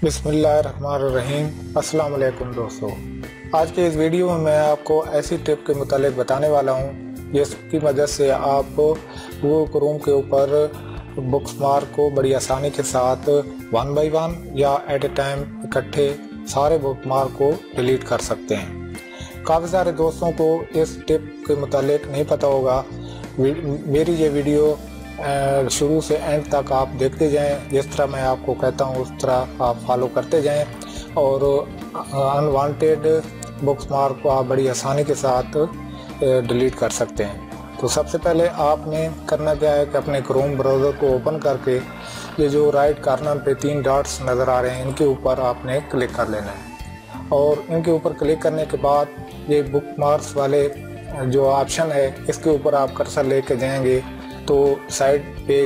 बिस्मिल्लाहिर्रहमानिर्रहीम। अस्सलाम वालेकुम दोस्तों, आज के इस वीडियो में मैं आपको ऐसी टिप के मुतालिक बताने वाला हूँ जिसकी मदद से आप गूगल क्रोम के ऊपर बुकमार्क को बड़ी आसानी के साथ 1 बाय 1 या एट ए टाइम इकट्ठे सारे बुकमार्क को डिलीट कर सकते हैं। काफ़ी सारे दोस्तों को इस टिप के मुतालिक नहीं पता होगा। मेरी ये वीडियो शुरू से एंड तक आप देखते जाएं, जिस तरह मैं आपको कहता हूं उस तरह आप फॉलो करते जाएं और अनवांटेड बुकमार्क को आप बड़ी आसानी के साथ डिलीट कर सकते हैं। तो सबसे पहले आपने करना क्या है कि अपने क्रोम ब्राउज़र को ओपन करके ये जो राइट कॉर्नर पे 3 डॉट्स नज़र आ रहे हैं इनके ऊपर आपने क्लिक कर लेना है और इनके ऊपर क्लिक करने के बाद ये बुकमार्क्स वाले जो ऑप्शन है इसके ऊपर आप कर्सर लेके जाएंगे तो साइड पे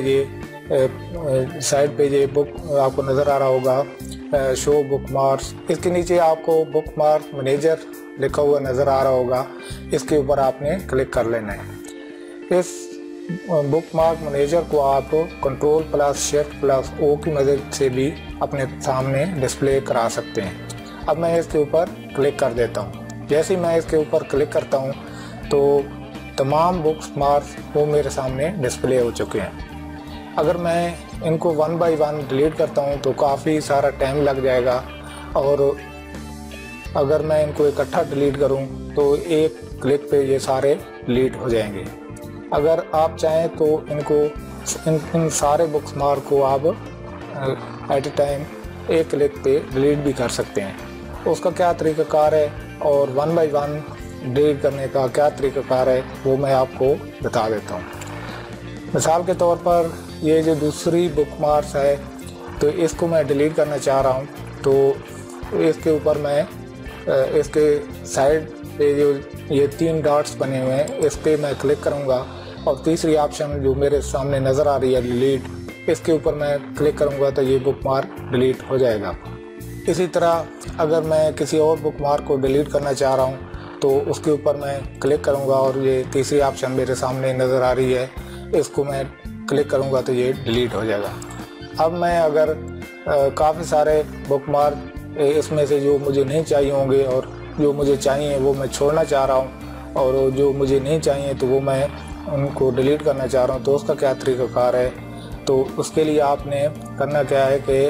ये बुक आपको नज़र आ रहा होगा, शो बुकमार्क्स। इसके नीचे आपको बुकमार्क मैनेजर लिखा हुआ नज़र आ रहा होगा, इसके ऊपर आपने क्लिक कर लेना है। इस बुकमार्क मैनेजर को आप Ctrl+Shift+O की मदद से भी अपने सामने डिस्प्ले करा सकते हैं। अब मैं इसके ऊपर क्लिक कर देता हूँ। जैसे ही मैं इसके ऊपर क्लिक करता हूँ तो तमाम बुकमार्क्स वो मेरे सामने डिस्प्ले हो चुके हैं। अगर मैं इनको 1 बाय 1 डिलीट करता हूँ तो काफ़ी सारा टाइम लग जाएगा और अगर मैं इनको इकट्ठा डिलीट करूँ तो एक क्लिक पे ये सारे डिलीट हो जाएंगे। अगर आप चाहें तो इन सारे बुकमार्क को आप एट ए टाइम एक क्लिक पे डिलीट भी कर सकते हैं। उसका क्या तरीक़ाकार है और 1 बाय 1 डिलीट करने का क्या तरीक़ाकार है वो मैं आपको बता देता हूँ। मिसाल के तौर पर ये जो दूसरी बुकमार्क्स है तो इसको मैं डिलीट करना चाह रहा हूँ, तो इसके ऊपर मैं इसके साइड पे जो ये 3 डॉट्स बने हुए हैं इस पर मैं क्लिक करूँगा और तीसरी ऑप्शन जो मेरे सामने नज़र आ रही है डिलीट, इसके ऊपर मैं क्लिक करूँगा तो ये बुकमार्क डिलीट हो जाएगा। इसी तरह अगर मैं किसी और बुकमार्क को डिलीट करना चाह रहा हूँ तो उसके ऊपर मैं क्लिक करूंगा और ये तीसरी ऑप्शन मेरे सामने नज़र आ रही है, इसको मैं क्लिक करूंगा तो ये डिलीट हो जाएगा। अब मैं अगर काफ़ी सारे बुकमार्क इसमें से जो मुझे नहीं चाहिए होंगे और जो मुझे चाहिए वो मैं छोड़ना चाह रहा हूँ और जो मुझे नहीं चाहिए तो वो मैं उनको डिलीट करना चाह रहा हूँ, तो उसका क्या तरीक़ाकार है। तो उसके लिए आपने करना क्या है कि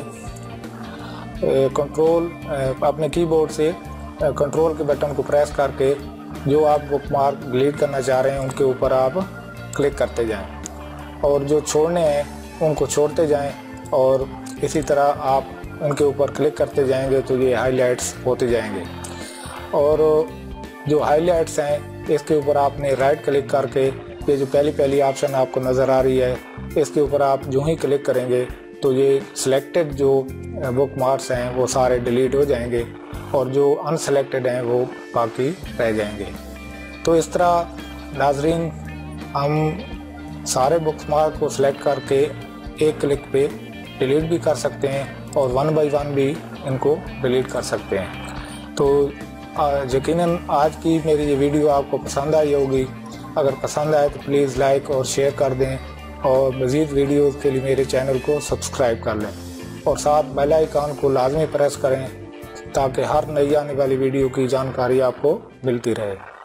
अपने कीबोर्ड से कंट्रोल के बटन को प्रेस करके जो आप बुकमार्क डिलीट करना चाह रहे हैं उनके ऊपर आप क्लिक करते जाएं और जो छोड़ने हैं उनको छोड़ते जाएं और इसी तरह आप उनके ऊपर क्लिक करते जाएंगे तो ये हाईलाइट्स होते जाएंगे। और जो हाईलाइट्स हैं इसके ऊपर आपने राइट क्लिक करके ये जो पहली ऑप्शन आपको नज़र आ रही है इसके ऊपर आप जो ही क्लिक करेंगे तो ये सिलेक्टेड जो बुकमार्क्स हैं वो सारे डिलीट हो जाएंगे और जो अनसेलेक्टेड हैं वो बाकी रह जाएंगे। तो इस तरह नाजरीन हम सारे बुकमार्क को सिलेक्ट करके एक क्लिक पे डिलीट भी कर सकते हैं और 1 बाय 1 भी इनको डिलीट कर सकते हैं। तो यकीनन आज की मेरी ये वीडियो आपको पसंद आई होगी। अगर पसंद आए तो प्लीज़ लाइक और शेयर कर दें और मज़ीद वीडियोज़ के लिए मेरे चैनल को सब्सक्राइब कर लें और साथ बेल आइकन को लाजमी प्रेस करें ताकि हर नई आने वाली वीडियो की जानकारी आपको मिलती रहे।